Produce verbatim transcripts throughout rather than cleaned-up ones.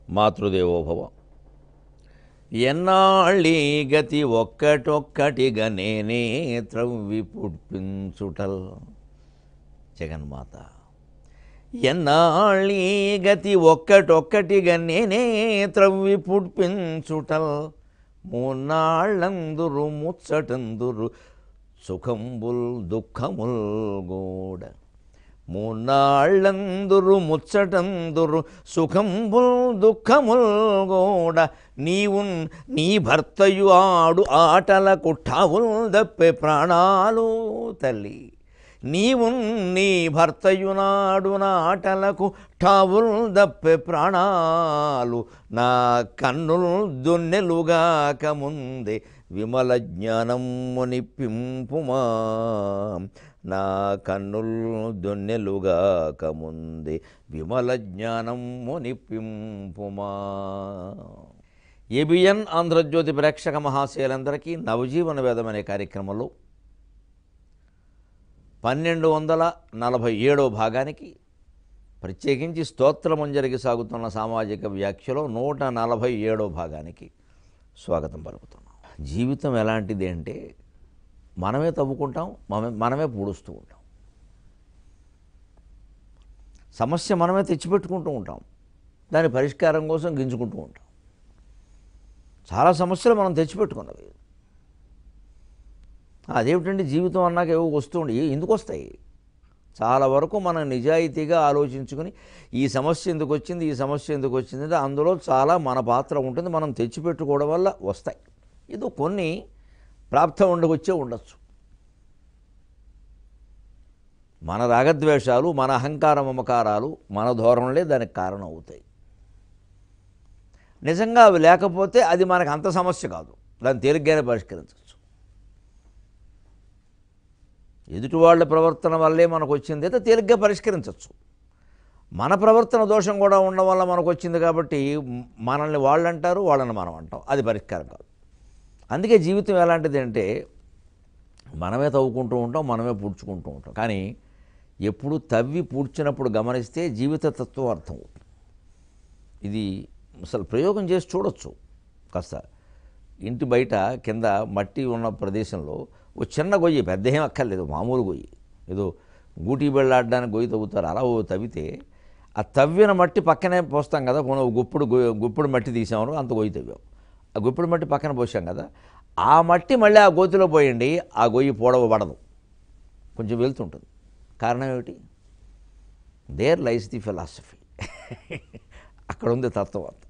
మాతృదేవోభవ. ఎన్నాళ్ళీ గతి ఒక్కటొక్కటిగా నేనే త్రవ్వి పుట్పించుటల్. జగన్మాత. ఎన్నాళ్ళీ గతి ఒక్కటొక్కటిగా నేనే త్రవ్వి పుట్పించుటల్. మూన్నాళ్ళందురు ముచ్చటందురు సుఖంబుల్ దుఃఖముల్ గూడ. మూన్నాళ్ళందురు ముచ్చటందురు సుఖంబుల్ దుఃఖముల్ గూడ. నీవున్ నీ భర్తయు ఆడు ఆటల కుట్టావుల్ దప్పే ప్రాణాలు తల్లి. నీవున్ నీ భర్తయునాడు నాటలకు ఠావుల్ దప్పే ప్రాణాలు. నా కన్నుల్ దొన్నెలుగాక ముందే విమల జ్ఞానము నిప్పింపుమా. నా కన్నుల్ దొన్నెలుగాక ముందే విమల జ్ఞానము నిప్పింపుమా. ఏబిఎన్ ఆంధ్రజ్యోతి ప్రేక్షక మహాశయులందరికీ నవజీవన వేదం అనే కార్యక్రమంలో పన్నెండు వందల నలభై ఏడో భాగానికి ప్రత్యేకించి స్తోత్రమంజరికి సాగుతున్న సామాజిక వ్యాఖ్యలో నూట నలభై ఏడో భాగానికి స్వాగతం పలుకుతున్నాం. జీవితం ఎలాంటిది అంటే మనమే తవ్వుకుంటాం, మనమే మనమే పూడుస్తూ ఉంటాం. సమస్య మనమే తెచ్చిపెట్టుకుంటూ ఉంటాం, దాని పరిష్కారం కోసం గింజుకుంటూ ఉంటాం. చాలా సమస్యలు మనం తెచ్చిపెట్టుకున్నవి. అదేమిటండి జీవితం అన్నాక ఏవో వస్తూ ఉండి ఎందుకు వస్తాయి? చాలా వరకు మనం నిజాయితీగా ఆలోచించుకుని ఈ సమస్య ఎందుకు వచ్చింది, ఈ సమస్య ఎందుకు వచ్చింది అంటే అందులో చాలా మన పాత్ర ఉంటుంది. మనం తెచ్చిపెట్టుకోవడం వల్ల వస్తాయి. ఇది కొన్ని ప్రాప్తం ఉండవచ్చే ఉండొచ్చు. మన రాగద్వేషాలు, మన అహంకార మమకారాలు, మన ధోరణులే దానికి కారణం అవుతాయి. నిజంగా అవి లేకపోతే అది మనకు అంత సమస్య కాదు, దాన్ని తేలిగ్గానే పరిష్కరించవచ్చు. ఎదుటి వాళ్ళ ప్రవర్తన వల్లే మనకు వచ్చింది అయితే తేలిగ్గా పరిష్కరించవచ్చు. మన ప్రవర్తన దోషం కూడా ఉండడం వల్ల మనకు వచ్చింది కాబట్టి మనల్ని వాళ్ళు అంటారు, వాళ్ళని మనం అంటాం, అది పరిష్కారం కాదు. అందుకే జీవితం ఎలాంటిది అంటే మనమే తవ్వుకుంటూ ఉంటాం, మనమే పూడ్చుకుంటూ ఉంటాం. కానీ ఎప్పుడు తవ్వి పూడ్చినప్పుడు గమనిస్తే జీవిత తత్వం అర్థం అవుతుంది. ఇది అసలు ప్రయోగం చేసి చూడొచ్చు. కాస్త ఇంటి బయట కింద మట్టి ఉన్న ప్రదేశంలో ఓ చిన్న గొయ్యి, పెద్ద ఏం అక్కర్లేదు, మామూలు గొయ్యి, ఏదో గూటి బెళ్ళాడడానికి గొయ్యి తవ్వుతారు, అలా ఓ తవ్వితే ఆ తవ్విన మట్టి పక్కనే పోస్తాం కదా. పోనీ గుప్పుడు గుప్పుడు మట్టి తీసాము, అంత గొయ్యి తవ్వాం, ఆ గుప్పుడు మట్టి పక్కన పోసాం కదా, ఆ మట్టి మళ్ళీ ఆ గోతిలో పోయండి, ఆ గొయ్యి పొడవబడదు, కొంచెం వెళ్తుంటుంది. కారణం ఏమిటి? There lies the philosophy. అక్కడ ఉంది తత్వం అంతా.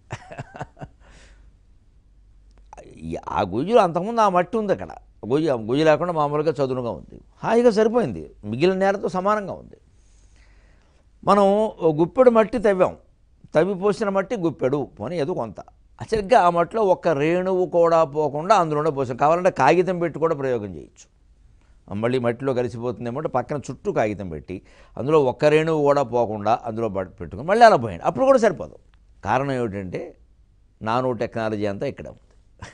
ఆ గొయ్యిలో అంతకుముందు ఆ మట్టి ఉంది, అక్కడ గొయ్యి గొయ్యి లేకుండా మామూలుగా చదునుగా ఉంది, హాయిగా సరిపోయింది, మిగిలిన నేలతో సమానంగా ఉంది. మనం గుప్పెడు మట్టి తవ్వాం, తవ్వి పోసిన మట్టి గుప్పెడు పోనీ ఏదో కొంత, సరిగ్గా ఆ మట్టిలో ఒక్క రేణువు కూడా పోకుండా అందులోనే పోసాం. కావాలంటే కాగితం పెట్టి కూడా ప్రయోగం చేయొచ్చు, మళ్ళీ మట్టిలో కలిసిపోతుందేమో పక్కన చుట్టూ కాగితం పెట్టి అందులో ఒక్క రేణువు కూడా పోకుండా అందులో పెట్టుకుని మళ్ళీ అలా పోయింది, అప్పుడు కూడా సరిపోదు. కారణం ఏమిటంటే నానో టెక్నాలజీ అంతా ఇక్కడ ఉంది.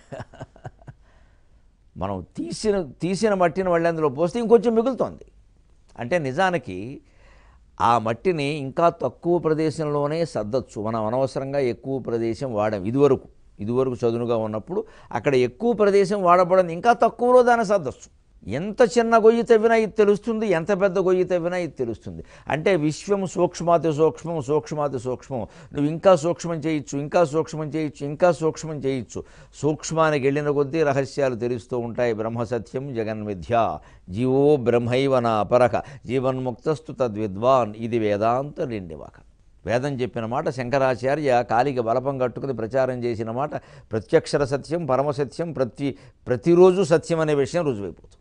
మనం తీసిన తీసిన మట్టిని మళ్ళీ అందులో పోస్తే ఇంకొంచెం మిగులుతోంది. అంటే నిజానికి ఆ మట్టిని ఇంకా తక్కువ ప్రదేశంలోనే సర్దచ్చు. మనం అనవసరంగా ఎక్కువ ప్రదేశం వాడాం. ఇదివరకు ఇదివరకు చదునుగా ఉన్నప్పుడు అక్కడ ఎక్కువ ప్రదేశం వాడబడింది, ఇంకా తక్కువలో దాన్ని సర్దచ్చు. ఎంత చిన్న గొయ్యి తవ్వినా ఇది తెలుస్తుంది, ఎంత పెద్ద గొయ్యి తవ్వినా ఇది తెలుస్తుంది. అంటే విశ్వం సూక్ష్మాతి సూక్ష్మం, సూక్ష్మాతి సూక్ష్మం. నువ్వు ఇంకా సూక్ష్మం చేయొచ్చు, ఇంకా సూక్ష్మం చేయొచ్చు, ఇంకా సూక్ష్మం చేయొచ్చు. సూక్ష్మానికి వెళ్ళిన కొద్దీ రహస్యాలు తెలుస్తూ ఉంటాయి. బ్రహ్మసత్యం జగన్మిథ్య, జీవో బ్రహ్మైవ నా అపరక, జీవన్ముక్తస్తు తద్విద్వాన్. ఇది వేదాంత నిండివాక. వేదం చెప్పిన మాట, శంకరాచార్య కాలికి బలపం కట్టుకుని ప్రచారం చేసిన మాట, ప్రత్యక్షర సత్యం, పరమసత్యం, ప్రతి ప్రతిరోజు సత్యం అనే విషయం రుజువైపోతుంది.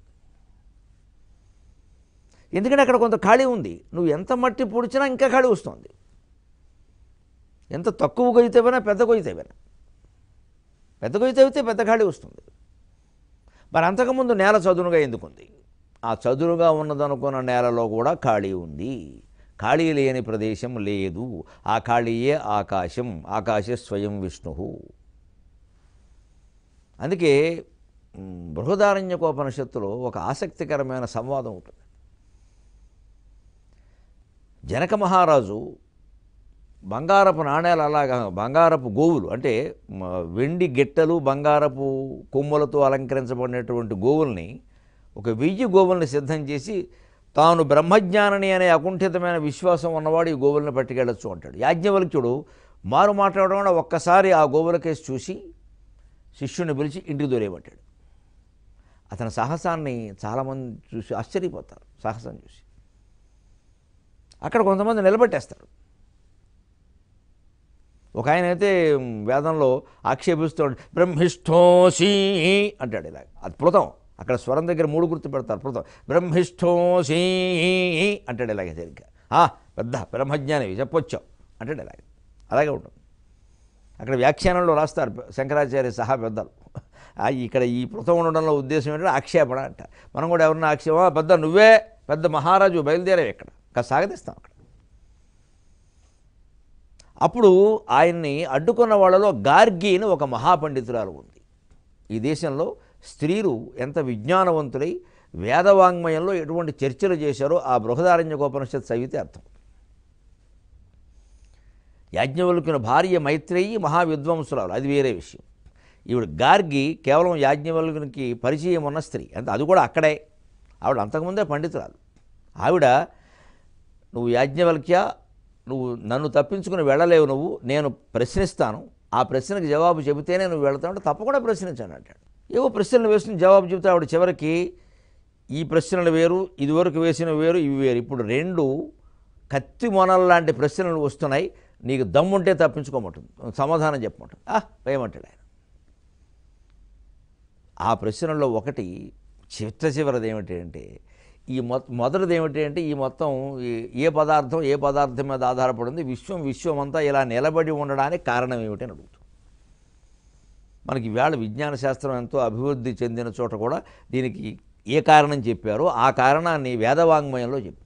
ఎందుకంటే అక్కడ కొంత ఖాళీ ఉంది. నువ్వు ఎంత మట్టి పూడ్చినా ఇంకా ఖాళీ వస్తుంది. ఎంత తక్కువ గొయ్యి తవ్వినా, పెద్ద గొయ్యి తవ్వినా, పెద్ద గొయ్యి తవ్వితే పెద్ద ఖాళీ వస్తుంది. మరి అంతకుముందు నేల చదునుగా ఎందుకుంది? ఆ చదునుగా ఉన్నదనుకున్న నేలలో కూడా ఖాళీ ఉంది. ఖాళీ లేని ప్రదేశం లేదు. ఆ ఖాళీయే ఆకాశం, ఆకాశే స్వయం విష్ణు. అందుకే బృహదారణ్యకోపనిషత్తులో ఒక ఆసక్తికరమైన సంవాదం ఉంటుంది. జనక మహారాజు బంగారపు నాణేలు అలాగా బంగారపు గోవులు అంటే వెండి గిట్టలు బంగారపు కొమ్ములతో అలంకరించబడినటువంటి గోవుల్ని ఒక వెయ్యి గోవుల్ని సిద్ధం చేసి తాను బ్రహ్మజ్ఞానని అనే అకుంఠితమైన విశ్వాసం ఉన్నవాడు ఈ గోవుల్ని పట్టుకెళ్ళచ్చు అంటాడు. యాజ్ఞవల్క్యుడు మారు మాట్లాడడం వల్ల ఒక్కసారి ఆ గోవుల కేసు చూసి శిష్యుని పిలిచి ఇంటికి దూరేయబట్టాడు. అతని సాహసాన్ని చాలామంది చూసి ఆశ్చర్యపోతారు. సాహసం చూసి అక్కడ కొంతమంది నిలబెట్టేస్తారు. ఒక ఆయన అయితే వేదంలో ఆక్షేపిస్తాడు, బ్రహ్మిష్ఠోసి అంటాడు. ఇలా అద్భుతం. అక్కడ స్వరం దగ్గర మూడు గుర్తు పెడతారు. అద్భుతం. బ్రహ్మిష్ఠోసి అంటాడు. ఇలాగే సరిగ్గా పెద్ద బ్రహ్మజ్ఞాని చెప్పొచ్చావు అంటాడు. ఇలాగే అలాగే ఉంటుంది. అక్కడ వ్యాఖ్యానంలో రాస్తారు శంకరాచార్య సహా పెద్దలు. ఇక్కడ ఈ పృతం ఉండడంలో ఉద్దేశం ఏంటంటే ఆక్షేపణ అంట. మనం కూడా ఎవరన్నా ఆక్షేప పెద్ద నువ్వే పెద్ద మహారాజు బయలుదేరావు ఇక్కడ ఇంకా సాగతిస్తాం అక్కడ. అప్పుడు ఆయన్ని అడ్డుకున్న వాళ్ళలో గార్గి అని ఒక మహాపండితురాలు ఉంది. ఈ దేశంలో స్త్రీలు ఎంత విజ్ఞానవంతులై వేదవాంగ్మయంలో ఎటువంటి చర్చలు చేశారో ఆ బృహదారణ్యకోపనిషత్ చదివితే అర్థం. యాజ్ఞవల్క్యుని భార్య మైత్రేయి మహావిద్వాంసురాలు, అది వేరే విషయం. ఈవిడ గార్గి కేవలం యాజ్ఞవల్క్యునికి పరిచయం ఉన్న స్త్రీ, అంటే అది కూడా అక్కడే. ఆవిడ అంతకుముందే పండితురాలు. ఆవిడ నువ్వు యాజ్ఞవల్క్య నువ్వు నన్ను తప్పించుకుని వెళ్ళలేవు, నువ్వు నేను ప్రశ్నిస్తాను, ఆ ప్రశ్నకి జవాబు చెబితేనే నువ్వు వెళ్తావు అంటే తప్పకుండా ప్రశ్నించాను అంటాడు. ఏవో ప్రశ్నలు వేసుకుని జవాబు చెబుతా ఆవిడ చివరికి ఈ ప్రశ్నలు వేరు, ఇదివరకు వేసిన వేరు, ఇవి వేరు, ఇప్పుడు రెండు కత్తి మొనల లాంటి ప్రశ్నలు వస్తున్నాయి, నీకు దమ్ముంటే తప్పించుకోమంటుంది, సమాధానం చెప్పమంటుంది. ఆ వేయమంటాడు ఆయన. ఆ ప్రశ్నల్లో ఒకటి చిట్ట చివరిది ఏమిటి అంటే ఈ మొ మొదటిది ఏమిటి అంటే ఈ మొత్తం ఏ పదార్థం ఏ పదార్థం మీద ఆధారపడింది, విశ్వం విశ్వం అంతా ఇలా నిలబడి ఉండడానికి కారణం ఏమిటి అని అడుగుతుంది. మనకి ఇవాళ విజ్ఞాన శాస్త్రం ఎంతో అభివృద్ధి చెందిన చోట కూడా దీనికి ఏ కారణం చెప్పారో ఆ కారణాన్ని వేదవాంగ్మయంలో చెప్పారు.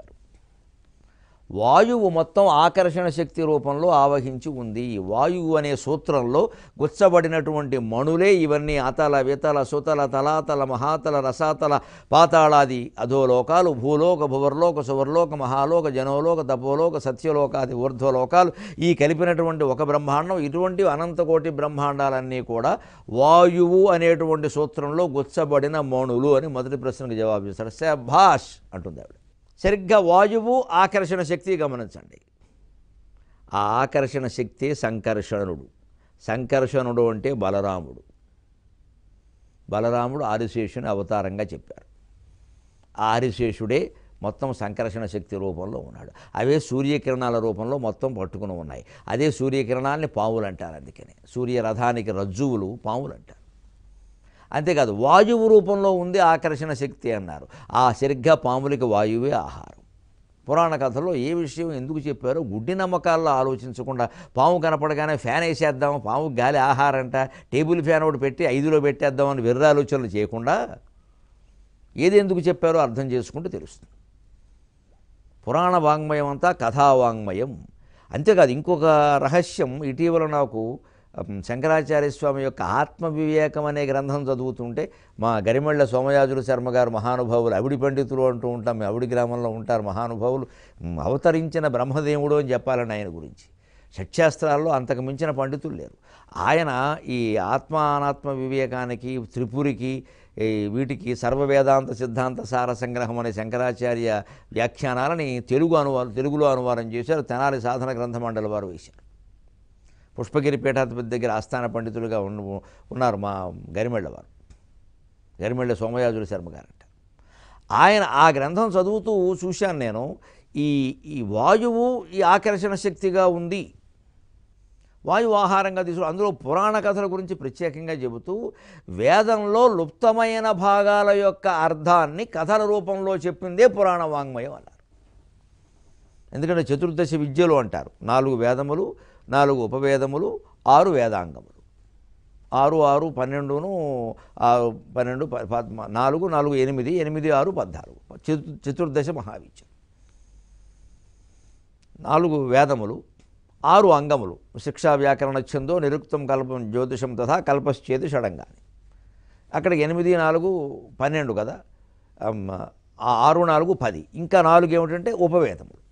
వాయువు మొత్తం ఆకర్షణ శక్తి రూపంలో ఆవహించి ఉంది. వాయువు అనే సూత్రంలో గుచ్చబడినటువంటి మణులే ఇవన్నీ అతల వితల సుతల తలాతల మహాతల రసాతల పాతాళాది అధోలోకాలు, భూలోక భువర్లోక సువర్లోక మహాలోక జనోలోక తపోలోక సత్యలోకాది ఊర్ధ్వలోకాలు, ఈ కలిపినటువంటి ఒక బ్రహ్మాండం. ఇటువంటి అనంతకోటి బ్రహ్మాండాలన్నీ కూడా వాయువు అనేటువంటి సూత్రంలో గుచ్చబడిన మణులు అని మొదటి ప్రశ్నకు జవాబు చేస్తాడు. శభాష్ అంటుంది ఆవిడ. సరిగ్గా వాయువు ఆకర్షణ శక్తి గమనించండి. ఆ ఆకర్షణ శక్తి సంకర్షణుడు. సంకర్షణుడు అంటే బలరాముడు. బలరాముడు ఆదిశేషుని అవతారంగా చెప్పారు. ఆ ఆదిశేషుడే మొత్తం సంకర్షణ శక్తి రూపంలో ఉన్నాడు. అవే సూర్యకిరణాల రూపంలో మొత్తం పట్టుకుని ఉన్నాయి. అదే సూర్యకిరణాలని పాములు అంటారు. అందుకని సూర్యరథానికి రజ్జువులు పాములు అంటారు. అంతేకాదు వాయువు రూపంలో ఉంది ఆకర్షణ శక్తి అన్నారు. ఆ సరిగ్గా పాములకి వాయువే ఆహారం. పురాణ కథలో ఏ విషయం ఎందుకు చెప్పారో గుడ్డి నమ్మకాల్లో ఆలోచించకుండా పాము కనపడగానే ఫ్యాన్ వేసేద్దాం, పాము గాలి ఆహారంట, టేబుల్ ఫ్యాన్ ఒకటి పెట్టి ఐదులో పెట్టేద్దామని విర్రాలోచనలు చేయకుండా ఏది ఎందుకు చెప్పారో అర్థం చేసుకుంటూ తెలుస్తుంది. పురాణ వాంగ్మయం అంతా కథావాంగ్మయం. అంతేకాదు ఇంకొక రహస్యం, ఇటీవల నాకు శంకరాచార్య స్వామి యొక్క ఆత్మవివేకం అనే గ్రంథం చదువుతుంటే మా గరిమెళ్ళ సోమయాజుల శర్మ గారు మహానుభావులు, అవిడి పండితులు అంటూ ఉంటాం, మేము అవిడి గ్రామంలో ఉంటారు మహానుభావులు, అవతరించిన బ్రహ్మదేవుడు అని చెప్పాలని ఆయన గురించి. షట్శాస్త్రాల్లో అంతకు మించిన పండితులు లేరు. ఆయన ఈ ఆత్మ అనాత్మ వివేకానికి, త్రిపురికి, వీటికి సర్వవేదాంత సిద్ధాంత సార సంగ్రహం అనే శంకరాచార్య వ్యాఖ్యానాలని తెలుగు అనువాదం తెలుగులో అనువాదం చేశారు. తెనాలి సాధన గ్రంథ మండలి వారు వేశారు. పుష్పగిరి పీఠాధిపతి దగ్గర ఆస్థాన పండితులుగా ఉన్నారు మా గరిమెళ్ళ వారు, గరిమెళ్ళ సోమయాజుల శర్మ గారంట. ఆయన ఆ గ్రంథం చదువుతూ చూశాను నేను, ఈ ఈ వాయువు ఈ ఆకర్షణ శక్తిగా ఉంది, వాయువు ఆహారంగా తీసుకు అందులో పురాణ కథల గురించి ప్రత్యేకంగా చెబుతూ వేదంలో లుప్తమైన భాగాల యొక్క అర్థాన్ని కథల రూపంలో చెప్పిందే పురాణ వాంగ్మయం అన్నారు. ఎందుకంటే చతుర్దశ విద్యలు అంటారు. నాలుగు వేదములు, నాలుగు ఉపవేదములు, ఆరు వేదాంగములు. ఆరు ఆరు పన్నెండును ఆరు పన్నెండు నాలుగు నాలుగు ఎనిమిది ఎనిమిది ఆరు పద్నాలుగు చతుర్దశ మహావిద్య. నాలుగు వేదములు, ఆరు అంగములు, శిక్షా వ్యాకరణ ఛందో నిరుక్తం కల్పం జ్యోతిషం తథా కల్పశ్చేతి షడంగాని. అక్కడికి ఎనిమిది నాలుగు పన్నెండు కదా, ఆరు నాలుగు పది, ఇంకా నాలుగు ఏమిటంటే ఉపవేదములు.